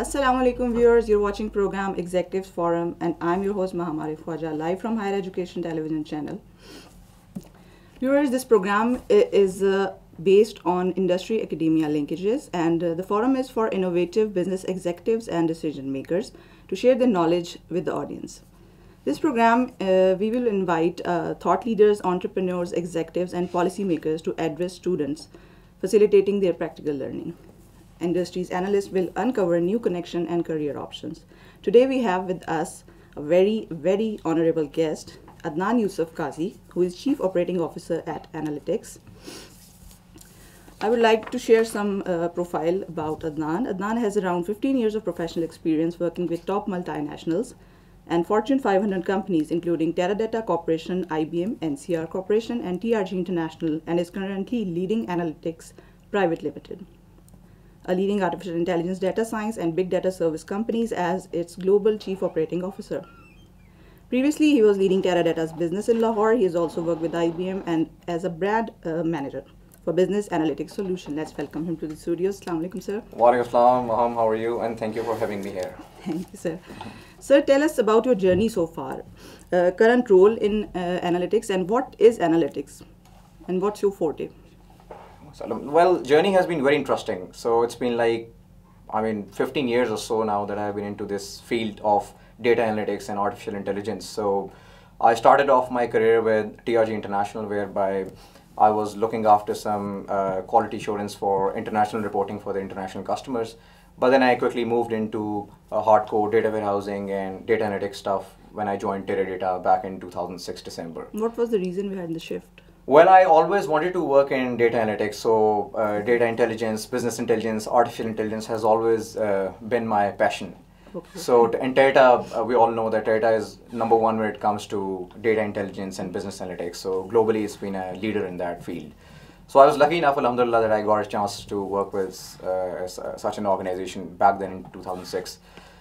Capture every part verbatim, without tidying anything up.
Assalamu alaikum viewers, you're watching program Executives Forum and I'm your host Mahamarif Khwaja, live from Higher Education Television Channel. Viewers, this program is uh, based on industry academia linkages, and uh, the forum is for innovative business executives and decision makers to share their knowledge with the audience. This program, uh, we will invite uh, thought leaders, entrepreneurs, executives and policymakers to address students, facilitating their practical learning. Industry's analysts will uncover new connection and career options. Today we have with us a very, very honorable guest, Adnan Yusuf Qazi, who is Chief Operating Officer at Analytics. I would like to share some uh, profile about Adnan. Adnan has around fifteen years of professional experience working with top multinationals and Fortune five hundred companies, including Teradata Corporation, I B M, N C R Corporation, and T R G International, and is currently leading Analytics Private Limited, a leading artificial intelligence, data science, and big data service companies as its global chief operating officer. Previously, he was leading Teradata's business in Lahore. He has also worked with I B M and as a brand uh, manager for business analytics solution. Let's welcome him to the studio. Assalamu alaikum, sir. Wa alaikum assalam, Maham, how are you? And thank you for having me here. Thank you, sir. Sir, tell us about your journey so far, uh, current role in uh, analytics, and what is analytics, and what's your forte? Well, journey has been very interesting. So it's been like, I mean, fifteen years or so now that I've been into this field of data analytics and artificial intelligence. So I started off my career with T R G International, whereby I was looking after some uh, quality assurance for international reporting for the international customers. But then I quickly moved into uh, hardcore data warehousing and data analytics stuff when I joined Teradata back in two thousand six December. What was the reason behind the shift? Well, I always wanted to work in data analytics, so uh, data intelligence, business intelligence, artificial intelligence has always uh, been my passion. Okay. So in Teradata, uh, we all know that Teradata is number one when it comes to data intelligence and business analytics. So globally, it's been a leader in that field. So I was lucky enough, alhamdulillah, that I got a chance to work with uh, such an organization back then in two thousand six.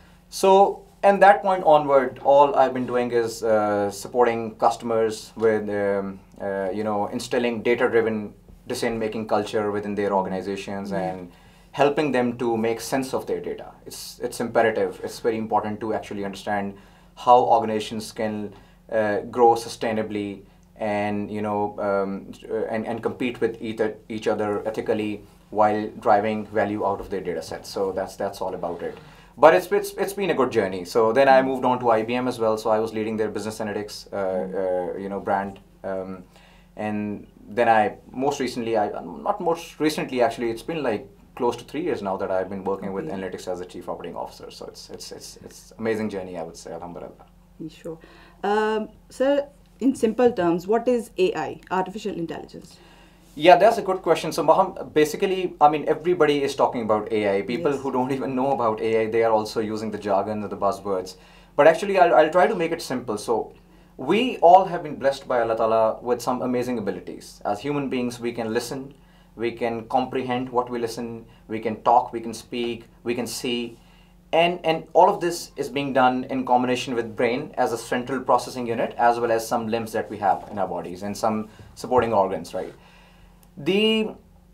So, and that point onward, all I've been doing is uh, supporting customers with, um, uh, you know, instilling data-driven decision-making culture within their organizations mm-hmm. and helping them to make sense of their data. It's it's imperative. It's very important to actually understand how organizations can uh, grow sustainably and you know um, and and compete with each each other ethically while driving value out of their data sets. So that's that's all about it. But it's, it's, it's been a good journey. So then I moved on to I B M as well. So I was leading their business analytics, uh, uh, you know, brand. Um, and then I, most recently, I not most recently actually, it's been like close to three years now that I've been working with Okay. analytics as a chief operating officer. So it's it's it's it's amazing journey, I would say, alhamdulillah. Sure. Um, sir, in simple terms, what is A I, artificial intelligence? Yeah, that's a good question. So, Maham, basically, I mean, everybody is talking about A I. People Yes. who don't even know about A I, they are also using the jargon or the buzzwords. But actually, I'll, I'll try to make it simple. So, we all have been blessed by Allah Ta'ala with some amazing abilities. As human beings, we can listen, we can comprehend what we listen, we can talk, we can speak, we can see. And, and all of this is being done in combination with brain as a central processing unit, as well as some limbs that we have in our bodies and some supporting organs, right? The,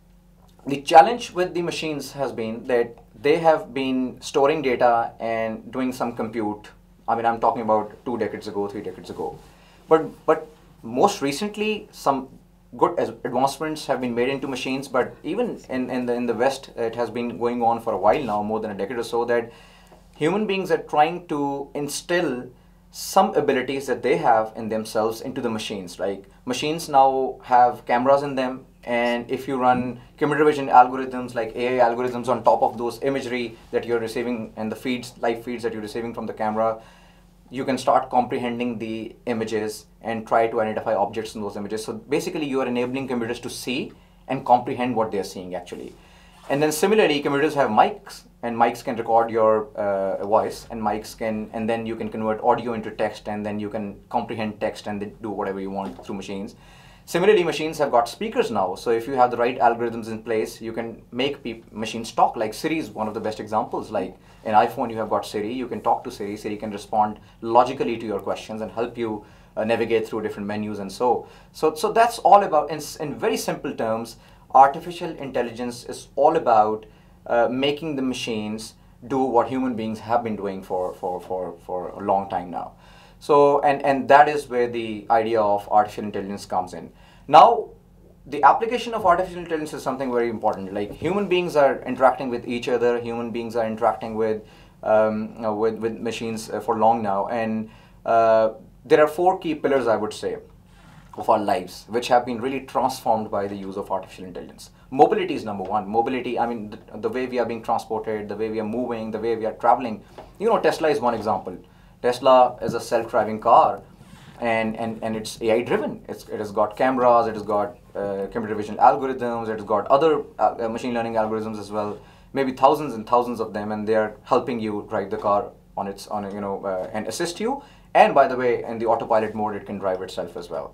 the challenge with the machines has been that they have been storing data and doing some compute. I mean, I'm talking about two decades ago, three decades ago. But, but most recently, some good advancements have been made into machines, but even in, in, the, in the West, it has been going on for a while now, more than a decade or so, that human beings are trying to instill some abilities that they have in themselves into the machines. Like machines now have cameras in them, and if you run computer vision algorithms like A I algorithms on top of those imagery that you're receiving and the feeds, live feeds that you're receiving from the camera, you can start comprehending the images and try to identify objects in those images. So basically you are enabling computers to see and comprehend what they're seeing actually. And then similarly, computers have mics, and mics can record your uh, voice, and mics can, and then you can convert audio into text, and then you can comprehend text and then do whatever you want through machines. Similarly, machines have got speakers now, so if you have the right algorithms in place, you can make machines talk. Like Siri is one of the best examples. Like in iPhone, you have got Siri, you can talk to Siri, Siri can respond logically to your questions and help you uh, navigate through different menus and so. So, so that's all about, in, in very simple terms, artificial intelligence is all about uh, making the machines do what human beings have been doing for, for, for, for a long time now. So, and, and that is where the idea of artificial intelligence comes in. Now, the application of artificial intelligence is something very important. Like human beings are interacting with each other, human beings are interacting with, um, you know, with, with machines uh, for long now. And uh, there are four key pillars, I would say, of our lives, which have been really transformed by the use of artificial intelligence. Mobility is number one. Mobility, I mean, the, the way we are being transported, the way we are moving, the way we are traveling. You know, Tesla is one example. Tesla is a self-driving car, and, and, and it's A I driven. It's, it has got cameras, it has got uh, computer vision algorithms, it has got other uh, machine learning algorithms as well, maybe thousands and thousands of them, and they are helping you drive the car on its, on a, you know, uh, and assist you. And by the way, in the autopilot mode, it can drive itself as well.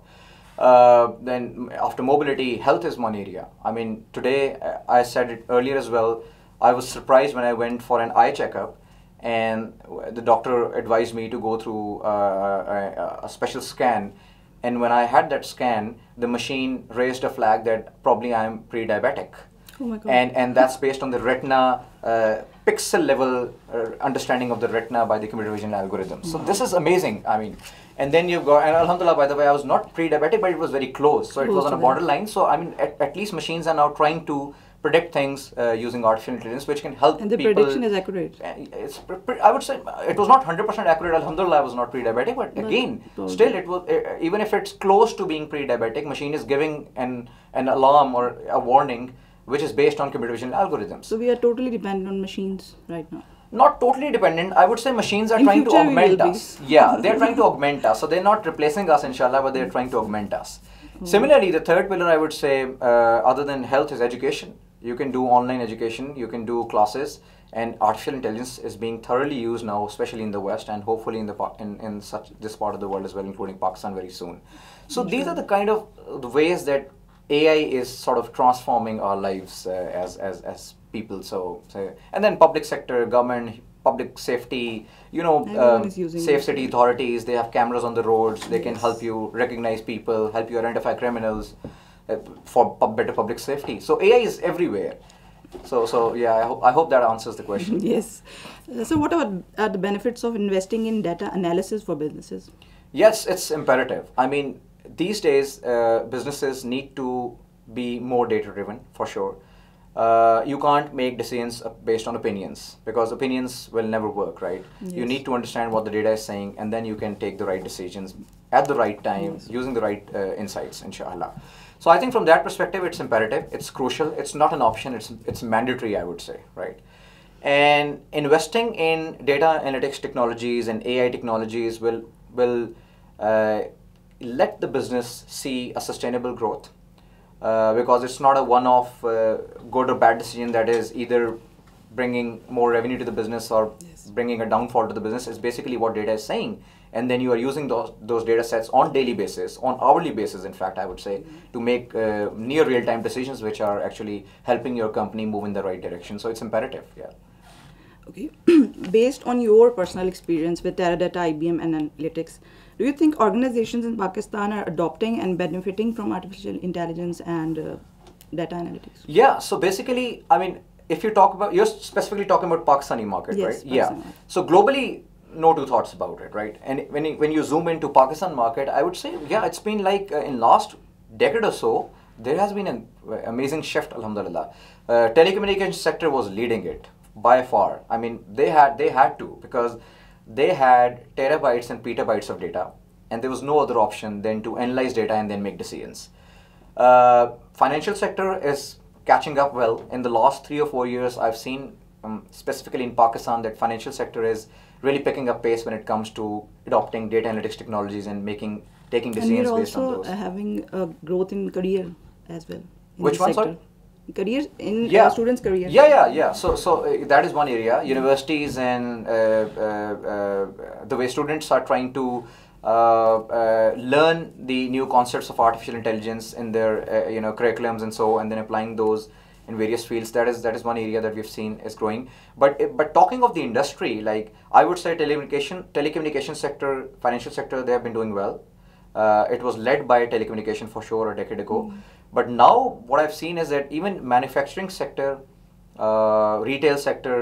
Uh, then after mobility, health is one area. I mean, today, uh, I said it earlier as well, I was surprised when I went for an eye checkup and the doctor advised me to go through uh, a, a special scan. And when I had that scan, the machine raised a flag that probably I'm pre-diabetic. Oh my God. And, and that's based on the retina uh, pixel level uh, understanding of the retina by the computer vision algorithm. So this is amazing. I mean, and then you've got, and alhamdulillah, by the way, I was not pre-diabetic, but it was very close. So it was on a borderline. So I mean, at, at least machines are now trying to predict things uh, using artificial intelligence, which can help and the people. prediction is accurate. It's, I would say it was not one hundred percent accurate. Alhamdulillah, I was not pre-diabetic, but, but again, still it was, uh, even if it's close to being pre-diabetic, machine is giving an, an alarm or a warning which is based on computer vision algorithms. So we are totally dependent on machines right now. Not totally dependent. I would say machines are In trying to augment us. Be. Yeah, they're trying to augment us. So they're not replacing us, inshallah, but they're trying to augment us. Mm. Similarly, the third pillar, I would say, uh, other than health, is education. You can do online education, you can do classes, and artificial intelligence is being thoroughly used now, especially in the West, and hopefully in the in, in such this part of the world as well, including Pakistan very soon. So mm-hmm. these are the kind of uh, the ways that A I is sort of transforming our lives uh, as, as, as people. So, so, and then public sector, government, public safety, you know, um, safe city authorities, they have cameras on the roads, they yes. can help you recognize people, help you identify criminals uh, for pub better public safety. So A I is everywhere. So, so yeah, I, ho I hope that answers the question. Yes. Uh, so what about uh, the benefits of investing in data analysis for businesses? Yes, it's imperative. I mean, these days, uh, businesses need to be more data-driven, for sure. Uh, you can't make decisions based on opinions, because opinions will never work, right? Yes. You need to understand what the data is saying, and then you can take the right decisions at the right time, yes. using the right uh, insights, inshallah. So I think from that perspective, it's imperative, it's crucial, it's not an option, it's, it's mandatory, I would say, right? And investing in data analytics technologies and A I technologies will, will uh, let the business see a sustainable growth, uh, because it's not a one-off uh, good or bad decision that is either bringing more revenue to the business or yes. bringing a downfall to the business. It's basically what data is saying, and then you are using those those data sets on daily basis, on hourly basis, in fact, I would say, mm-hmm. to make uh, near real-time decisions which are actually helping your company move in the right direction. So it's imperative, yeah. Okay, based on your personal experience with Teradata, I B M, and analytics, do you think organizations in Pakistan are adopting and benefiting from artificial intelligence and uh, data analytics? Yeah, so basically, I mean, if you talk about, you're specifically talking about Pakistani market, yes, right? Pakistan yeah. Market. So globally, no two thoughts about it, right? And when you, when you zoom into Pakistan market, I would say, yeah, it's been like uh, in last decade or so, there has been an amazing shift, alhamdulillah. Uh, telecommunications sector was leading it by far. I mean, they had they had to, because they had terabytes and petabytes of data, and there was no other option than to analyze data and then make decisions. Uh, financial sector is catching up well. In the last three or four years, I've seen, um, specifically in Pakistan, that financial sector is really picking up pace when it comes to adopting data analytics technologies and making taking decisions based on those. And we're also having a growth in career as well. Which one, sorry? Careers in yeah. uh, students' career. Yeah, yeah, yeah. So, so uh, that is one area. Universities and uh, uh, uh, the way students are trying to uh, uh, learn the new concepts of artificial intelligence in their uh, you know curriculums and so, and then applying those in various fields. That is that is one area that we've seen is growing. But but talking of the industry, like I would say, telecommunication, telecommunication sector, financial sector, they have been doing well. Uh, it was led by telecommunication for sure a decade ago. Mm. But now what I've seen is that even manufacturing sector, uh, retail sector,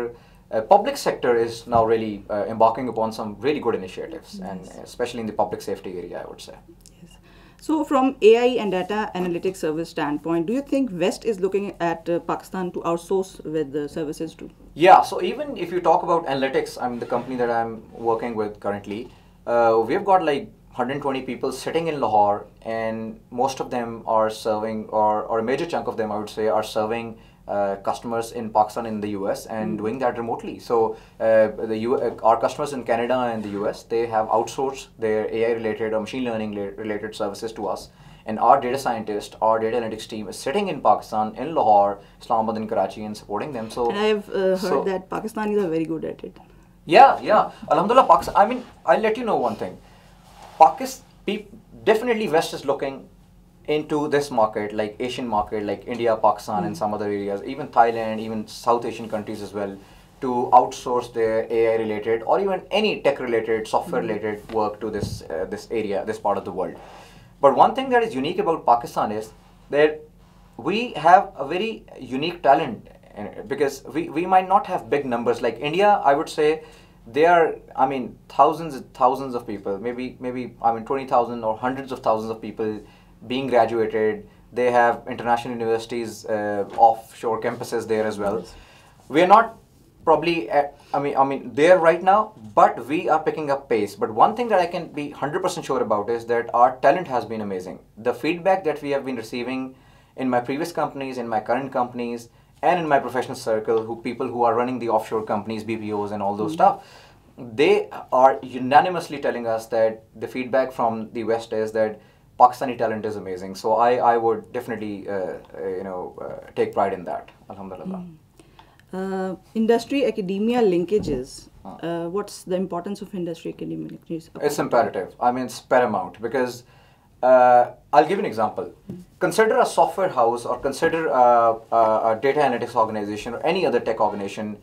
uh, public sector is now really uh, embarking upon some really good initiatives, Yes. and especially in the public safety area, I would say. Yes. So from A I and data analytics service standpoint, do you think West is looking at uh, Pakistan to outsource with the services too? Yeah, so even if you talk about analytics, I'm the company that I'm working with currently. Uh, we've got like one hundred twenty people sitting in Lahore, and most of them are serving, or, or a major chunk of them, I would say, are serving uh, customers in Pakistan and the U S and doing that remotely. So uh, the U uh, our customers in Canada and the U S, they have outsourced their A I related or machine learning related services to us. And our data scientist, our data analytics team is sitting in Pakistan, in Lahore, Islamabad and Karachi, and supporting them. So And I have uh, heard so- that Pakistanis are very good at it. yeah, yeah. Alhamdulillah, Pakistan. I mean, I'll let you know one thing. Pakistan, peop, definitely West is looking into this market, like Asian market, like India, Pakistan, and some other areas, even Thailand, even South Asian countries as well, to outsource their A I related or even any tech related, software related work to this uh, this area, this part of the world. But one thing that is unique about Pakistan is that we have a very unique talent, uh, because we, we might not have big numbers like India. I would say there are, I mean, thousands and thousands of people, maybe maybe I mean twenty thousand or hundreds of thousands of people being graduated. They have international universities, uh, offshore campuses there as well. We are not probably at, I mean I mean there right now, but we are picking up pace. But one thing that I can be one hundred percent sure about is that our talent has been amazing. The feedback that we have been receiving in my previous companies, in my current companies, and in my professional circle, who people who are running the offshore companies, B P Os and all those stuff, they are unanimously telling us that the feedback from the West is that Pakistani talent is amazing. So I, I would definitely uh, uh, you know uh, take pride in that. Alhamdulillah. Uh, industry academia linkages. Uh, what's the importance of industry academia linkages? It's imperative. I mean, it's paramount because uh, I'll give you an example. Consider a software house or consider a, a, a data analytics organization or any other tech organization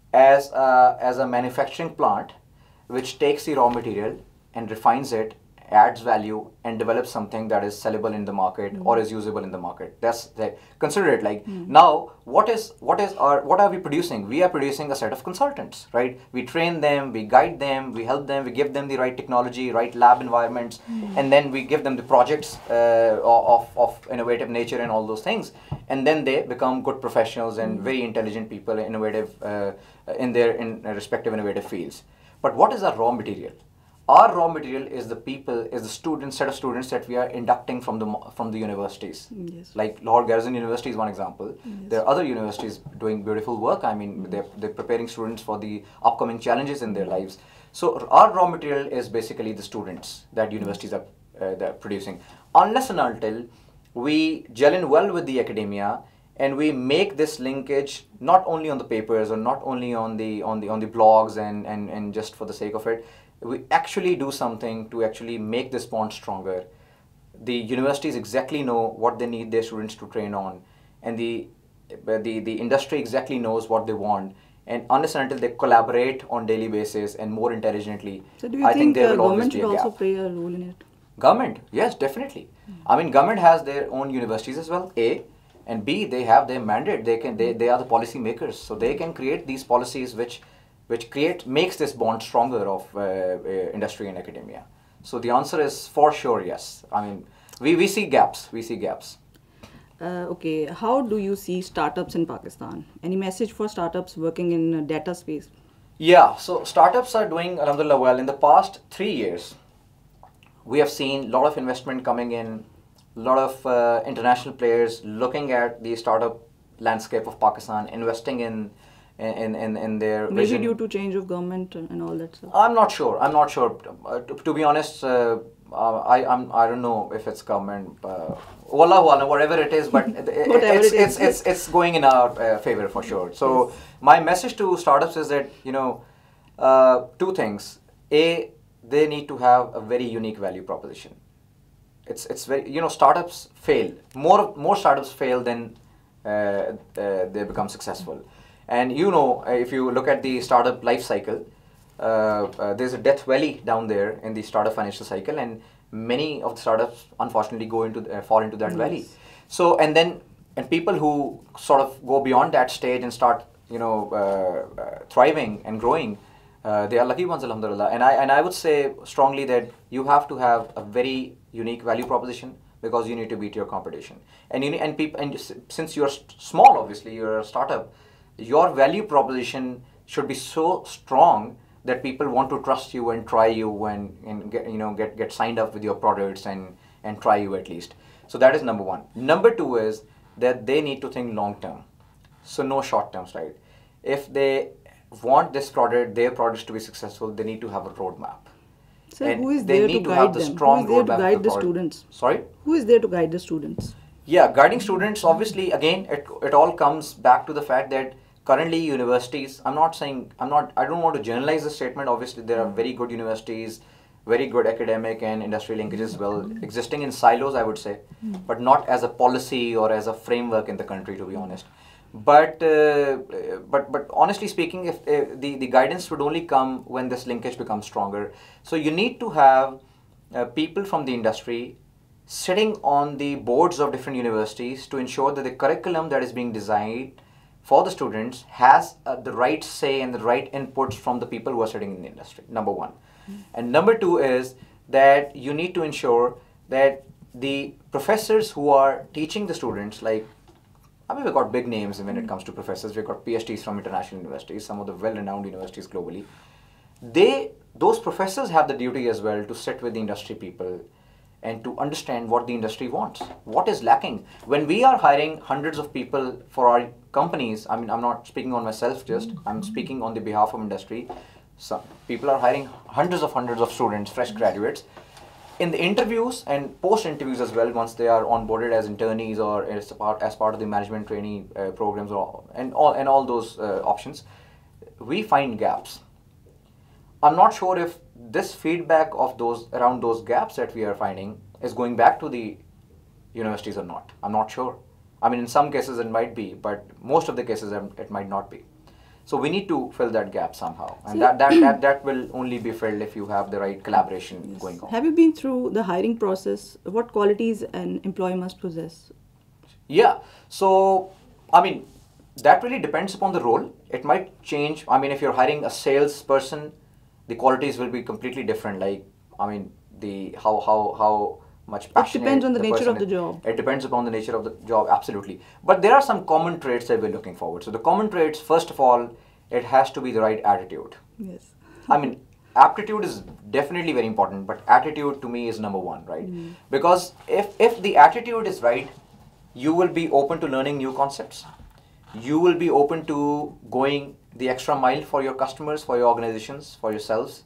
as a, as a manufacturing plant which takes the raw material and refines it, adds value, and develops something that is sellable in the market or is usable in the market. That's the, consider it like now what is what is our what are we producing? We are producing a set of consultants, right? We train them, we guide them, we help them, we give them the right technology, right lab environments, and then we give them the projects uh, of, of innovative nature and all those things, and then they become good professionals and very intelligent people, innovative uh, in their in respective innovative fields. But what is our raw material? Our raw material is the people, is the students, set of students that we are inducting from the mo- from the universities. Yes. Like Lahore Garrison University is one example. There are other universities doing beautiful work. I mean, they're, they're preparing students for the upcoming challenges in their lives. So our raw material is basically the students that universities are uh, they're producing. Unless and until we gel in well with the academia and we make this linkage not only on the papers or not only on the on the on the blogs and and, and just for the sake of it, we actually do something to actually make this bond stronger. The universities exactly know what they need their students to train on, and the the, the industry exactly knows what they want. And unless and until they collaborate on daily basis and more intelligently, So do you I think, think there uh, will always government be should a also gap. play a role in it? Government, yes, definitely. I mean, government has their own universities as well, A, and B, they have their mandate. They can, they, they are the policy makers, so they can create these policies which, which create makes this bond stronger of uh, uh, industry and academia. So the answer is for sure yes. I mean, we, we see gaps. We see gaps. Uh, okay, how do you see startups in Pakistan? Any message for startups working in uh, data space? Yeah, so startups are doing alhamdulillah well. In the past three years, we have seen a lot of investment coming in, a lot of uh, international players looking at the startup landscape of Pakistan, investing in in, in, in their Maybe vision. due to change of government and all that stuff. I'm not sure. I'm not sure. Uh, to, to be honest, uh, uh, I I'm, I don't know if it's government. Uh, Wallahu alam, whatever it is, but it, it- Whatever it's, it is. it's it's it's going in our uh, favor for sure. So my message to startups is that you know uh, two things. A, they need to have a very unique value proposition. It's it's very you know startups fail. More more startups fail than uh, uh, they become successful. And you know, uh, if you look at the startup life cycle, uh, uh, there's a death valley down there in the startup financial cycle, and many of the startups unfortunately go into uh, fall into that valley. So and then and people who sort of go beyond that stage and start you know, uh, uh, thriving and growing, uh, they are lucky ones, alhamdulillah. And I and I would say strongly that you have to have a very unique value proposition because you need to beat your competition. And you need, and people and since you're small, obviously you're a startup, your value proposition should be so strong that people want to trust you and try you and, and get you know get, get signed up with your products and and try you at least. So that is number one. Number two is that they need to think long term. So no short terms, right? If they want this product, their products to be successful, they need to have a roadmap. So and who is they there need to to guide have the them? strong Who is there to roadmap of guide the the product. students? Sorry? Who is there to guide the students? Yeah, guiding students, obviously, again, it, it all comes back to the fact that currently universities, I'm not saying, I'm not, I don't want to generalize the statement. Obviously, there are very good universities, very good academic and industry linkages as well, existing in silos, I would say, but not as a policy or as a framework in the country, to be honest. But uh, but but honestly speaking, if uh, the the guidance would only come when this linkage becomes stronger. So you need to have uh, people from the industry sitting on the boards of different universities to ensure that the curriculum that is being designed for the students has uh, the right say and the right inputs from the people who are sitting in the industry. Number one, mm-hmm. And number two is that you need to ensure that the professors who are teaching the students, like I mean, we've got big names when it comes to professors. We've got PhDs from international universities, some of the well-renowned universities globally. They, those professors have the duty as well to sit with the industry people and to understand what the industry wants, what is lacking. When we are hiring hundreds of people for our companies, I mean, I'm not speaking on myself just, I'm speaking on the behalf of industry. Some people are hiring hundreds of hundreds of students, fresh graduates. In the interviews and post-interviews as well, once they are onboarded as internees or as part, as part of the management trainee uh, programs or, and, all, and all those uh, options, we find gaps. I'm not sure if this feedback of those around those gaps that we are finding is going back to the universities or not. I'm not sure. I mean, in some cases it might be, but most of the cases it might not be. So we need to fill that gap somehow, and so that, that, that, that will only be filled if you have the right collaboration yes. going on. Have you been through the hiring process? What qualities an employee must possess? Yeah, so I mean, that really depends upon the role. It might change. I mean, if you're hiring a salesperson, the qualities will be completely different. Like, I mean, the how how how much passion. It depends on the, the nature of the job. It depends upon the nature of the job, absolutely. But there are some common traits that we're looking forward. So the common traits, first of all, it has to be the right attitude. Yes. I mean, aptitude is definitely very important, but attitude to me is number one, right? Mm. Because if if the attitude is right, you will be open to learning new concepts. You will be open to going the extra mile for your customers, for your organizations, for yourselves.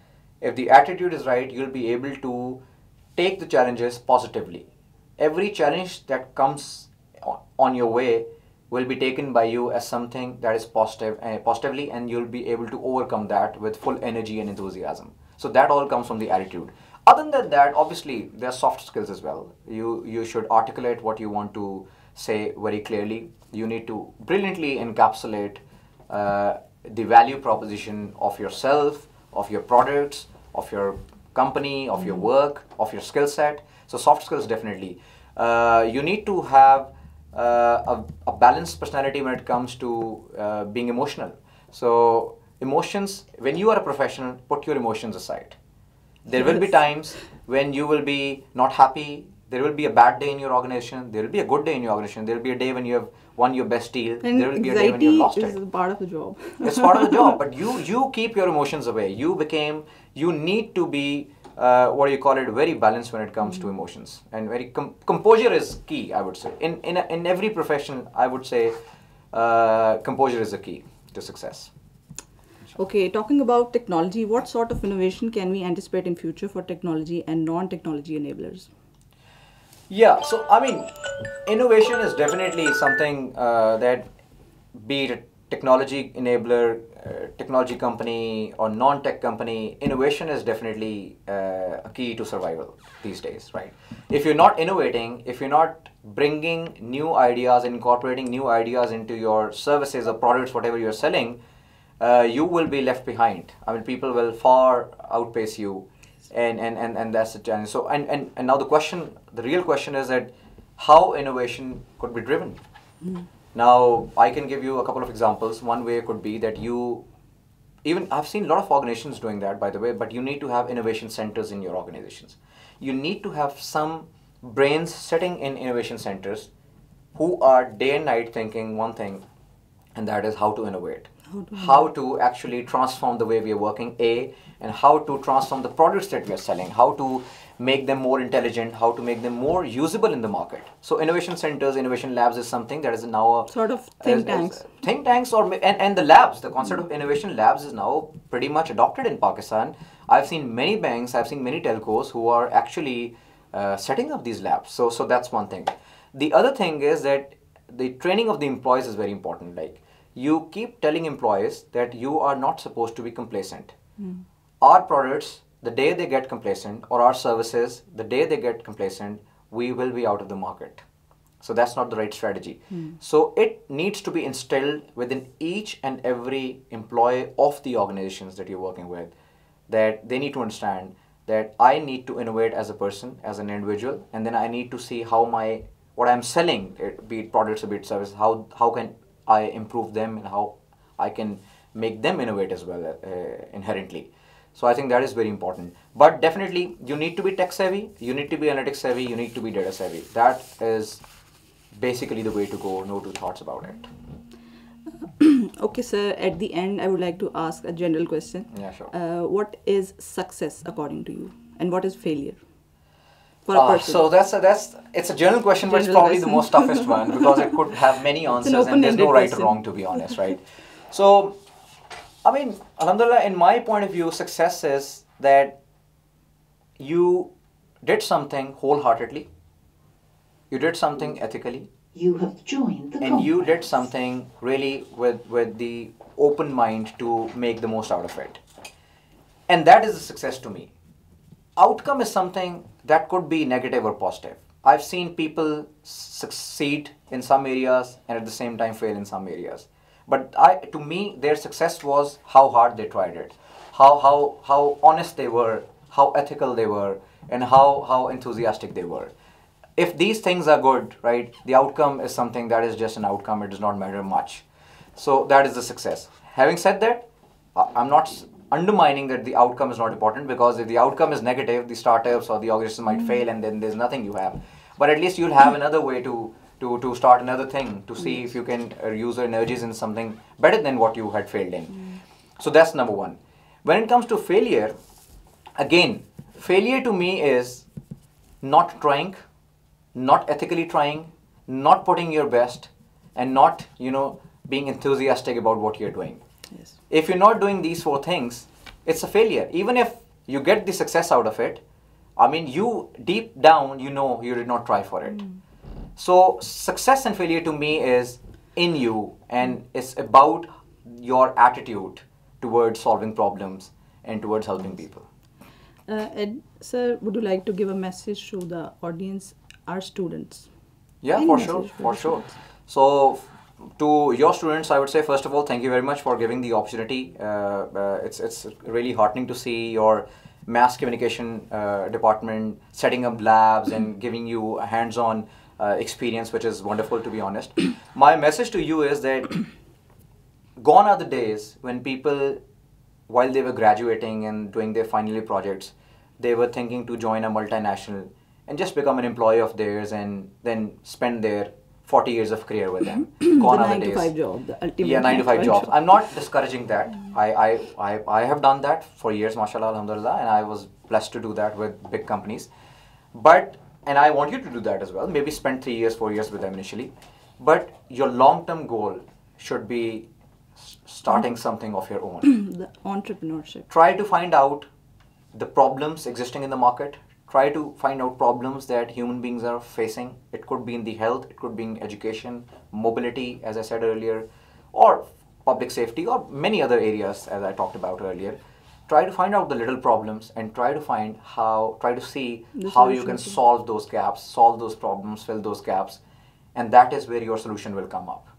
If the attitude is right, you'll be able to take the challenges positively. Every challenge that comes on your way will be taken by you as something that is positive, uh, positively, and you'll be able to overcome that with full energy and enthusiasm. So that all comes from the attitude. Other than that, obviously, there are soft skills as well. You, you should articulate what you want to say very clearly. You need to brilliantly encapsulate uh, the value proposition of yourself, of your products, of your company, of mm-hmm. your work, of your skill set. So soft skills, definitely. Uh, you need to have uh, a, a balanced personality when it comes to uh, being emotional. So emotions, when you are a professional, put your emotions aside. There yes. will be times when you will be not happy. There will be a bad day in your organization. There will be a good day in your organization. There will be a day when you have won your best deal. And there will be a day when you lost it. Anxiety is part of the job. It's part of the job, but you you keep your emotions away. You became, you need to be, uh, what do you call it, very balanced when it comes mm-hmm. to emotions. And very, com composure is key, I would say. In, in, a, in every profession, I would say uh, composure is the key to success. Okay, talking about technology, what sort of innovation can we anticipate in future for technology and non-technology enablers? Yeah, so I mean, innovation is definitely something uh, that, be it a technology enabler, uh, technology company or non-tech company, innovation is definitely uh, a key to survival these days, right? If you're not innovating, if you're not bringing new ideas, incorporating new ideas into your services or products, whatever you're selling, uh, you will be left behind. I mean, people will far outpace you. And, and, and, and that's the challenge. So, and, and, and now the question, the real question is that how innovation could be driven. Mm. Now, I can give you a couple of examples. One way could be that you, even I've seen a lot of organizations doing that, by the way, but you need to have innovation centers in your organizations. You need to have some brains sitting in innovation centers who are day and night thinking one thing, and that is how to innovate. How to, how to actually transform the way we are working, A, and how to transform the products that we are selling, how to make them more intelligent, how to make them more usable in the market. So innovation centers, innovation labs is something that is now a sort of think as, tanks. As think tanks or and, and the labs, the concept of innovation labs is now pretty much adopted in Pakistan. I've seen many banks, I've seen many telcos who are actually uh, setting up these labs. So so that's one thing. The other thing is that the training of the employees is very important. Like, you keep telling employees that you are not supposed to be complacent. Mm. Our products, the day they get complacent, or our services, the day they get complacent, we will be out of the market. So that's not the right strategy. Mm. So it needs to be instilled within each and every employee of the organizations that you're working with, that they need to understand that I need to innovate as a person, as an individual, and then I need to see how my, what I'm selling, be it products or be it services, how, how can I improve them and how I can make them innovate as well uh, inherently. So I think that is very important. But definitely you need to be tech savvy, you need to be analytics savvy, you need to be data savvy. That is basically the way to go, no two thoughts about it. Okay, sir, at the end I would like to ask a general question. Yeah, sure. Uh, what is success according to you, and what is failure for a uh, person? So that's a, that's it's a general question, general but it's probably question. the most toughest one, because it could have many answers and there's no right question. or wrong, to be honest, right? So I mean, alhamdulillah, in my point of view, success is that you did something wholeheartedly, you did something ethically, you have joined the and conference. you did something really with, with the open mind to make the most out of it. And that is a success to me. Outcome is something that could be negative or positive. I've seen people succeed in some areas and at the same time fail in some areas. But I, to me, their success was how hard they tried it, how, how, how honest they were, how ethical they were, and how, how enthusiastic they were. If these things are good, right, the outcome is something that is just an outcome. It does not matter much. So that is the success. Having said that, I'm not undermining that the outcome is not important, because if the outcome is negative, the startups or the organization might fail and then there's nothing you have. But at least you'll have another way to To, to start another thing, to see if you can uh, use your energies in something better than what you had failed in. Mm. So that's number one. When it comes to failure, again, failure to me is not trying, not ethically trying, not putting your best, and not, you know, being enthusiastic about what you're doing. Yes. If you're not doing these four things, it's a failure. Even if you get the success out of it, I mean, you deep down, you know you did not try for it. Mm. So success and failure to me is in you, and it's about your attitude towards solving problems and towards helping people. Uh, Ed, sir, would you like to give a message to the audience, our students? Yeah, Any for sure, for, for sure. So to your students, I would say, first of all, thank you very much for giving the opportunity. Uh, uh, it's, it's really heartening to see your mass communication uh, department setting up labs and giving you a hands-on Uh, experience, which is wonderful, to be honest. My message to you is that gone are the days when people, while they were graduating and doing their final year projects, they were thinking to join a multinational and just become an employee of theirs and then spend their forty years of career with them. Gone the are the days. nine to five job, the ultimate yeah, nine to five jobs. I'm not discouraging that. I, I, I, I have done that for years, mashallah, alhamdulillah, and I was blessed to do that with big companies. But and I want you to do that as well. Maybe spend three years, four years with them initially. But your long-term goal should be starting something of your own. The entrepreneurship. Try to find out the problems existing in the market. Try to find out problems that human beings are facing. It could be in the health, it could be in education, mobility, as I said earlier, or public safety, or many other areas, as I talked about earlier. Try to find out the little problems and try to find how, try to see how you can solve those gaps, solve those problems, fill those gaps, and that is where your solution will come up.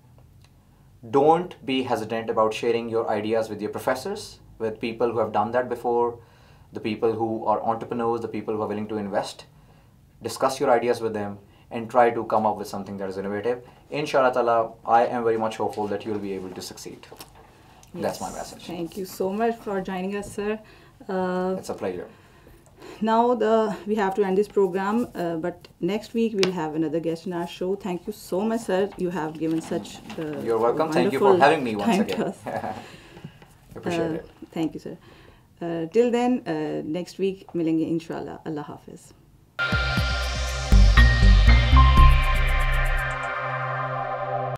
Don't be hesitant about sharing your ideas with your professors, with people who have done that before, the people who are entrepreneurs, the people who are willing to invest. Discuss your ideas with them and try to come up with something that is innovative. inshallah ta'ala, I am very much hopeful that you'll be able to succeed. Yes. That's my message. Thank you so much for joining us, sir. Uh, It's a pleasure. now the we have to end this program, uh, but next week we'll have another guest in our show. Thank you so much, sir. You have given such uh, You're welcome. Thank you for wonderful having me once time to again. us. Appreciate Uh, it. Thank you, sir. Uh, till then, uh, next week, milenge inshallah. Allah Hafiz.